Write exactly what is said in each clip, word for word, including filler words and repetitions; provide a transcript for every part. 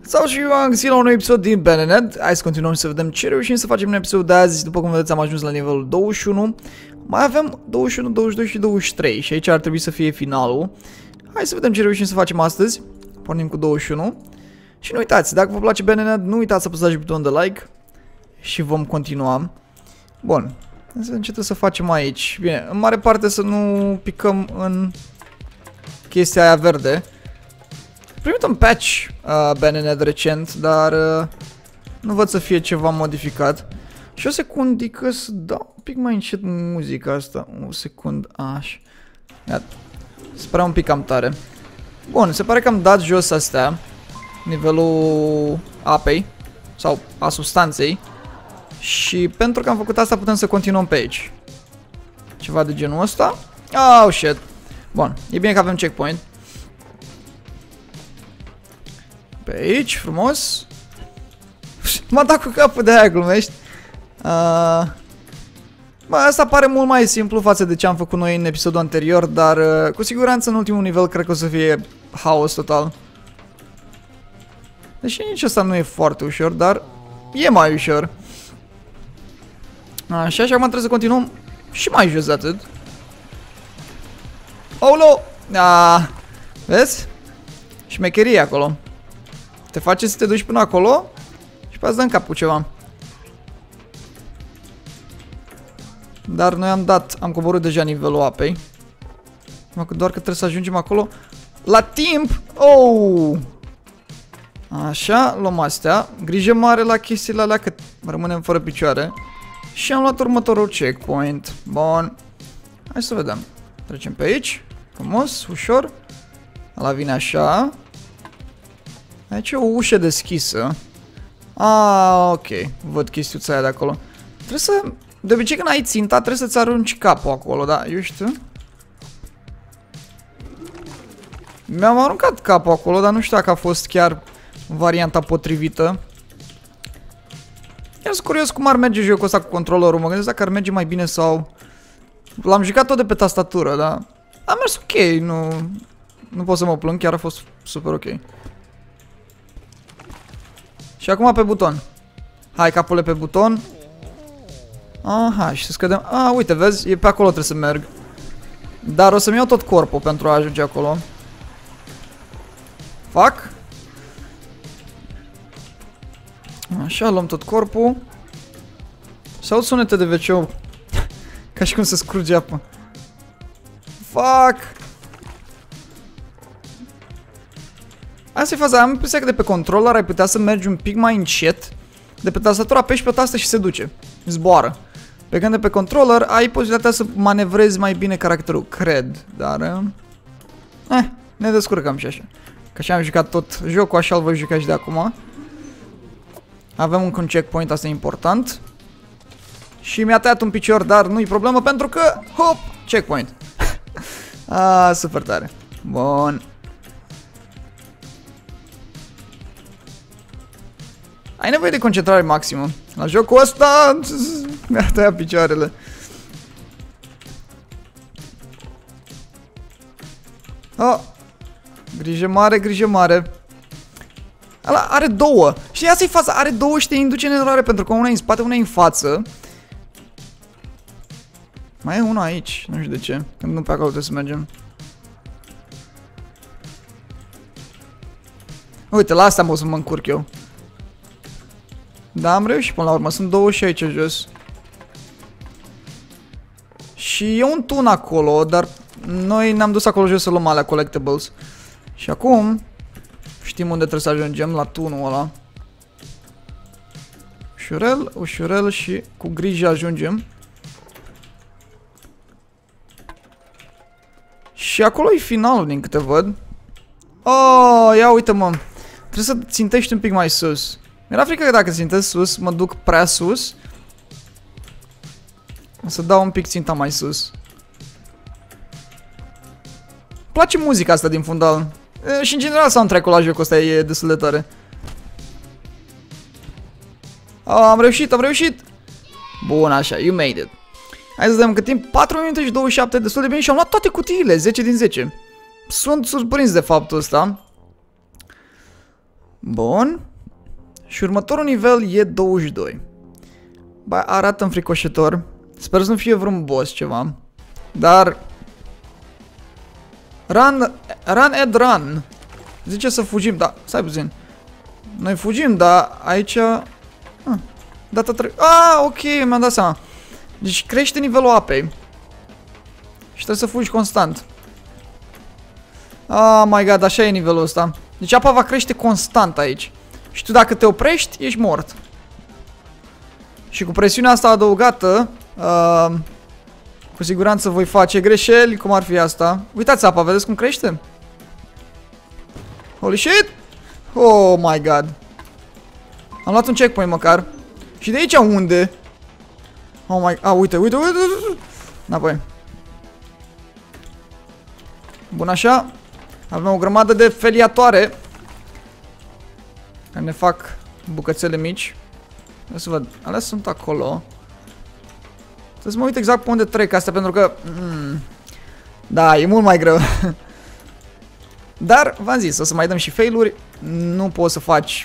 Sau și eu am găsit la un nou episod din Ben and Ed. Hai să continuăm să vedem ce reușim să facem în episodul de azi. După cum vedeți, am ajuns la nivelul douăzeci și unu. Mai avem douăzeci și unu, douăzeci și doi și douăzeci și trei și aici ar trebui să fie finalul. Hai să vedem ce reușim să facem astăzi. Pornim cu douăzeci și unu. Și nu uitați, dacă vă place Ben and Ed, nu uitați să apăsați butonul de like. Și vom continua. Bun. Hai să vedem ce trebuie să facem aici. Bine, în mare parte să nu picăm în chestia aia verde. Primit un patch uh, Ben and Ed recent, dar uh, nu văd să fie ceva modificat. Și o secundică să dau un pic mai încet muzica asta. O secundă, așa. Iată. Se pare un pic cam tare. Bun, se pare că am dat jos astea. Nivelul apei. Sau a substanței. Și pentru că am făcut asta putem să continuăm pe aici. Ceva de genul ăsta. Oh, shit. Bun, e bine că avem checkpoint. Pe aici, frumos. M-a dat cu capul de aia, glumești. Uh, bă, asta pare mult mai simplu față de ce am făcut noi în episodul anterior, dar uh, cu siguranță în ultimul nivel cred că o să fie haos total. Deși nici asta nu e foarte ușor, dar e mai ușor. Așa, și acum trebuie să continuăm și mai jos de atât. Olo! Ah, vezi? Șmecherie acolo. Te face să te duci până acolo și pe azi dă în cap cu ceva. Dar noi am dat, am coborât deja nivelul apei. Doar că trebuie să ajungem acolo la timp. Oh! Așa, luăm astea. Grijă mare la chestiile alea că rămânem fără picioare. Și am luat următorul checkpoint. Bun. Hai să vedem. Trecem pe aici. Frumos, ușor. Ăla vine așa. Aici e o ușă deschisă. Ah, ok. Văd chestiuța aia de acolo. Trebuie să... De obicei când ai ținta trebuie să-ți arunci capul acolo, da? Eu știu. Mi-am aruncat capul acolo, dar nu știu dacă a fost chiar varianta potrivită. Iar sunt curios cum ar merge jocul ăsta cu controllerul. Mă gândesc dacă ar merge mai bine sau... L-am jucat tot de pe tastatură, da? A mers ok, nu... Nu pot să mă plâng, chiar a fost super ok. Și acum pe buton. Hai, capule pe buton. Aha, și să scădem. Ah, uite, vezi? E pe acolo trebuie să merg. Dar o să-mi iau tot corpul pentru a ajunge acolo. Fac. Așa, luăm tot corpul. Se aud sunete de ve ce-ou. Ca și cum se scurge apă. Fac. Asta e faza, am impresia că de pe controller ai putea să mergi un pic mai încet. De pe tastatură apeși pe tastă și se duce. Zboară. Pe când de pe controller ai posibilitatea să manevrezi mai bine caracterul, cred. Dar... Eh, ne descurcăm și așa. Că și am jucat tot jocul, așa îl voi juca și de acum. Avem un checkpoint, asta e important. Și mi-a tăiat un picior, dar nu-i problemă pentru că... Hop! Checkpoint. Ah, super tare. Bun. Ai nevoie de concentrare maximă. La jocul ăsta mi-a tăiat picioarele. Oh. Grijă mare, grijă mare. Ala are două. Și asta e faza, are două și te induce în eroare pentru că una e în spate, una e în față. Mai e una aici, nu știu de ce. Când nu pe acolo trebuie să mergem. Uite, la asta am o să mă încurc eu. Da, am reușit până la urmă, sunt două și aici jos. Și e un tun acolo, dar noi ne-am dus acolo jos să luăm alea collectibles. Și acum știm unde trebuie să ajungem, la tunul ăla. Ușurel, ușurel și cu grijă ajungem. Și acolo e finalul din câte văd. Oh, ia uite mă. Trebuie să țintești un pic mai sus. Mi-era frică că dacă țintesc sus, mă duc prea sus. O să dau un pic ținta mai sus. Place muzica asta din fundal. E, și în general soundtrack-ul la jocul ăsta e destul de tare. Oh, am reușit, am reușit. Bun, așa, you made it. Hai să vedem cât timp. patru minute și douăzeci și șapte, destul de bine și am luat toate cutiile, zece din zece. Sunt surprins de faptul ăsta. Bun. Și următorul nivel e douăzeci și doi. Bă, arată înfricoșător. Sper să nu fie vreun boss ceva. Dar... Run, run and run. Zice să fugim, da, stai puțin. Noi fugim, dar aici... Ah, data tre... Ah, ok, mi-am dat seama. Deci crește nivelul apei. Și trebuie să fugi constant. Oh my god, așa e nivelul ăsta. Deci apa va crește constant aici. Și tu dacă te oprești, ești mort. Și cu presiunea asta adăugată, uh, cu siguranță voi face greșeli, cum ar fi asta. Uitați apa, vedeți cum crește? Holy shit! Oh my god. Am luat un checkpoint măcar. Și de aici unde? Oh my... Ah, uite, uite, uite, uite. Înapoi. Bun, așa. Avem o grămadă de feliatoare care ne fac bucățele mici. Vreau să văd. Alea sunt acolo. Trebuie să mă uit exact pe unde trec astea, pentru că... Mm, da, e mult mai greu. Dar, v-am zis, o să mai dăm și fail-uri. Nu poți să faci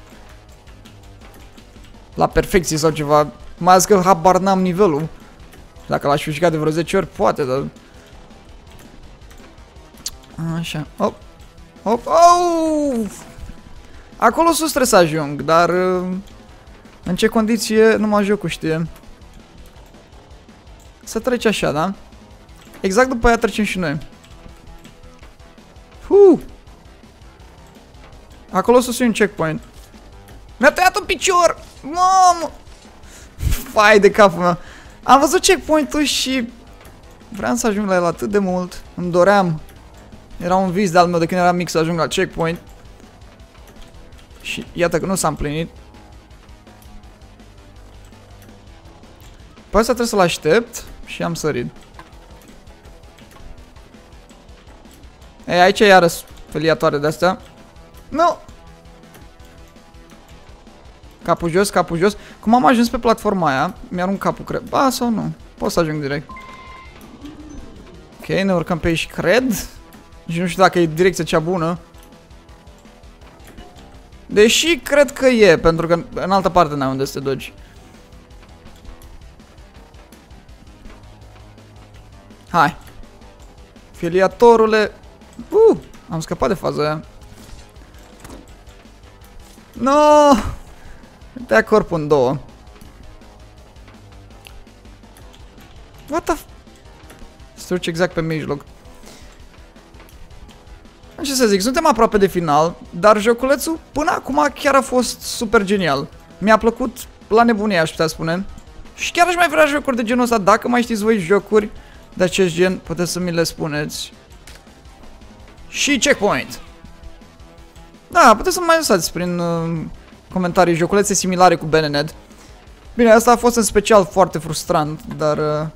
la perfecție sau ceva. Mai ales că habar n-am nivelul. Dacă l-aș fi jucat de vreo zece ori, poate, dar... Așa, hop, hop, oh! Acolo sus trebuie să ajung, dar... În ce condiție, numai jocul știe. Să treci așa, da? Exact după aia trecem și noi. Huh! Acolo sus e un checkpoint. Mi-a tăiat un picior! Mamă! Fai de capul meu. Am văzut checkpoint-ul și... Vreau să ajung la el atât de mult. Îmi doream. Era un vis de-al meu de când eram mic să ajung la checkpoint. Și iată că nu s-a împlinit. Pe asta trebuie să-l aștept și am sărit. Ei, aici e iarăși feliatoare de-astea. Nu! Capul jos, capul jos. Cum am ajuns pe platforma aia, mi-arunc capul, cred. Ba, sau nu? Pot să ajung direct. Ok, ne urcăm pe aici, cred. Și nu știu dacă e direcția cea bună. Deși cred că e, pentru că în altă parte n-ai unde să te duci. Hai. Filiatorule. Uh, am scăpat de faza aia. No! Tăia corpul în două. What the f... Struci exact pe mijloc. Ce să zic, suntem aproape de final, dar joculețul până acum chiar a fost super genial. Mi-a plăcut la nebunie, aș putea spune. Și chiar aș mai vrea jocuri de genul ăsta. Dacă mai știți voi jocuri de acest gen, puteți să mi le spuneți. Și checkpoint. Da, puteți să mai lăsați prin uh, comentarii joculețe similare cu B N N. Bine, asta a fost în special foarte frustrant, dar uh,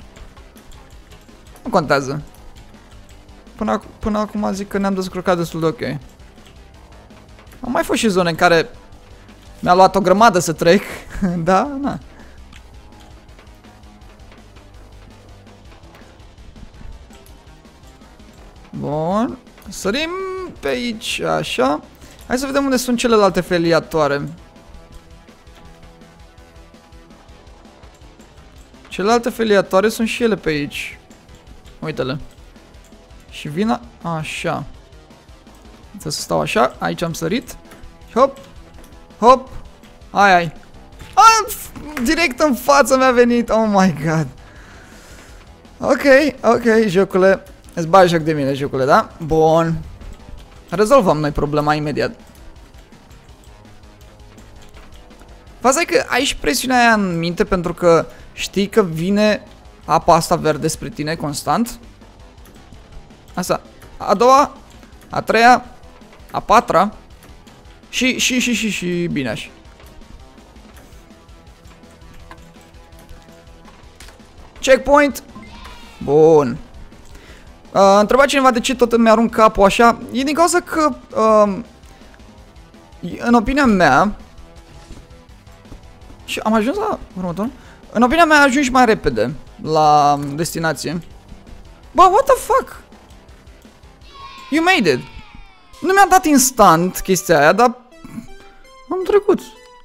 nu contează. Până, ac până acum zic că ne-am descurcat destul de ok. Am mai fost și zone în care mi-a luat o grămadă să trec. Da, na. Bun. Sărim pe aici, așa. Hai să vedem unde sunt celelalte feliatoare. Celelalte feliatoare sunt și ele pe aici. Uite-le. Și vin așa. Trebuie să stau așa. Aici am sărit. Hop. Hop. Hai, hai. Ah, direct în față mi-a venit. Oh my god. Ok, ok, jocule. Îți bagi joc de mine, jocule, da? Bun. Rezolvăm noi problema imediat. Faza e că ai și presiunea aia în minte pentru că știi că vine apa asta verde spre tine constant. Asta. A doua, a treia, a patra și, și, și, și, și, bine așa. Checkpoint. Bun. Uh, întreba cineva de ce tot îmi arunc capul așa. E din cauza că, uh, în opinia mea, și am ajuns la următorul. În opinia mea ajungi mai repede la destinație. Bă, what the fuck? You made it. Nu mi-a dat instant chestia aia, dar Am trecut.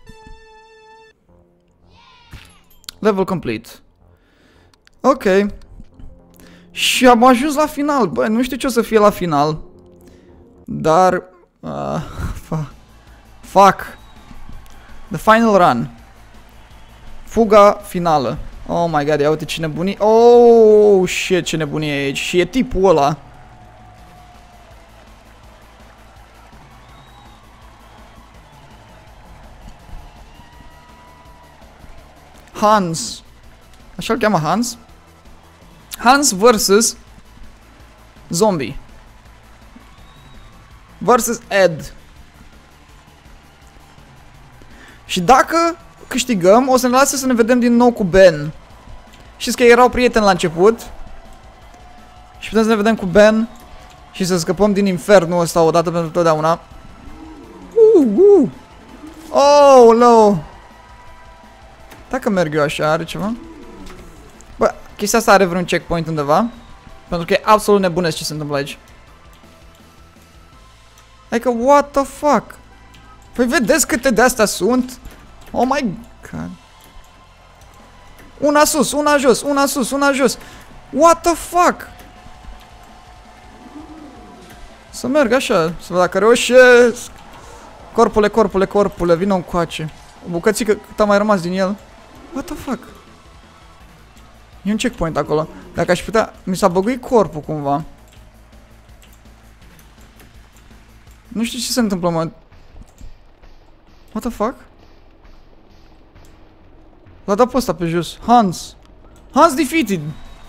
Level complete. Ok. Și am ajuns la final. Bă, nu știu ce o să fie la final. Dar... Uh, fuck. The final run. Fuga finală. Oh my god, ia uite ce nebunie. Oh, shit, ce nebunie e aici. Și e tipul ăla. Hans. Așa-l cheamă Hans? Hans versus Zombie. Versus Ed. Și dacă câștigăm, o să ne lase să ne vedem din nou cu Ben. Știți că erau prieteni la început. Și putem să ne vedem cu Ben și să scăpăm din infernul ăsta odată pentru totdeauna. Uh, uh. Oh, no. Dacă merg eu așa, are ceva? Bă, chestia asta are vreun checkpoint undeva? Pentru că e absolut nebunesc ce se întâmplă aici. Adică, what the fuck? Păi vedeți câte de-astea sunt? Oh my god. Una sus, una jos, una sus, una jos. What the fuck? Să merg așa, să văd dacă reușesc. Corpule, corpule, corpule, vină încoace. O bucățică cât a mai rămas din el. What the fuck? E un checkpoint acolo. Dacă aș putea... Mi s-a băguit corpul cumva. Nu știu ce se întâmplă, mă. What the fuck? L-a dat pe ăsta pe jos. Hans. Hans defeated.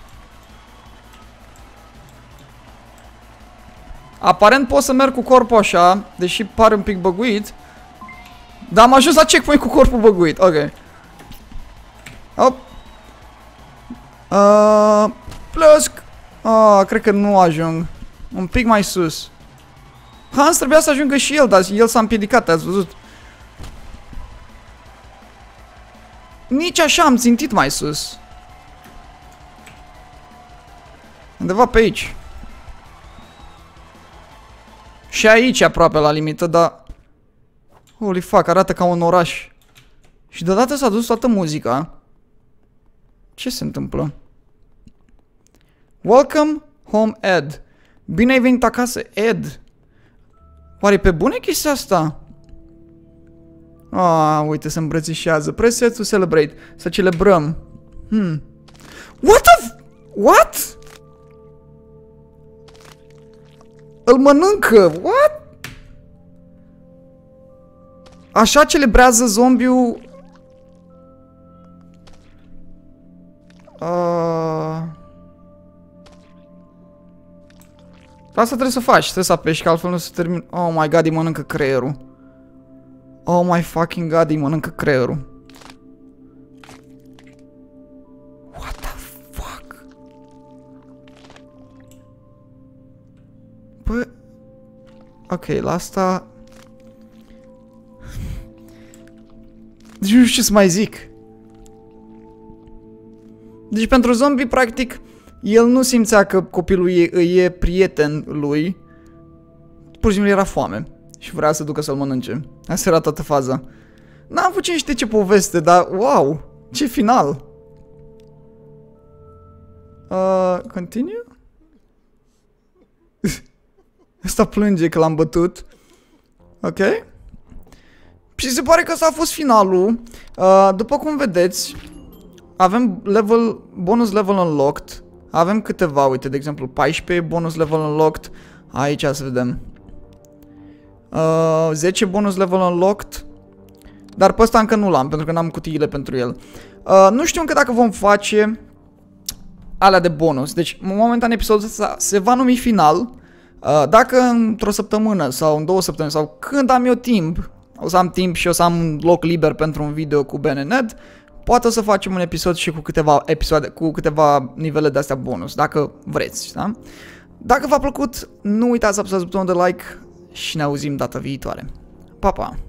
Aparent pot să merg cu corpul așa, deși pare un pic băguit. Dar am ajuns la checkpoint cu corpul băguit. Ok. Hop. Uh, plăsc. Ah, cred că nu ajung. Un pic mai sus. Hans trebuia să ajungă și el, dar el s-a împiedicat, ați văzut? Nici așa am țintit mai sus. Undeva pe aici. Și aici aproape la limită, dar... Holy fuck, arată ca un oraș. Și deodată s-a dus toată muzica. Ce se întâmplă? Welcome home, Ed. Bine ai venit acasă, Ed. Oare pe bune chestia asta? Ah, uite, se îmbrățișează. Press set to celebrate. Să celebrăm. Hmm. What the f... What? Îl mănâncă. What? Așa celebrează zombiul... Uh... Asta trebuie să faci, trebuie să apeși, că altfel nu se termină. Oh my god, îi mănâncă creierul. Oh my fucking god, îi mănâncă creierul. What the fuck? Bă... Ok, la asta... Deci nu știu ce să mai zic. Deci pentru zombie, practic, el nu simțea că copilul e, e prieten lui. Pur și simplu era foame și vrea să ducă să-l mănânce. Asta era toată faza. N-am avut cine știe ce poveste, dar wow, ce final. Uh, continue? Ăsta plânge că l-am bătut. Ok. Și se pare că ăsta a fost finalul. Uh, după cum vedeți, avem level, bonus level unlocked. Avem câteva, uite, de exemplu, paisprezece bonus level unlocked. Aici să vedem. Uh, zece bonus level unlocked. Dar pe ăsta încă nu l-am, pentru că n-am cutiile pentru el. Uh, nu știu încă dacă vom face alea de bonus. Deci, momentan episodul ăsta se va numi final. Uh, dacă într-o săptămână sau în două săptămâni sau când am eu timp, o să am timp și o să am loc liber pentru un video cu Ben and Ned, poate o să facem un episod și cu câteva episoade, cu câteva nivele de astea bonus, dacă vreți, da? Dacă v-a plăcut, nu uitați să apăsați butonul de like și ne auzim data viitoare. Pa, pa!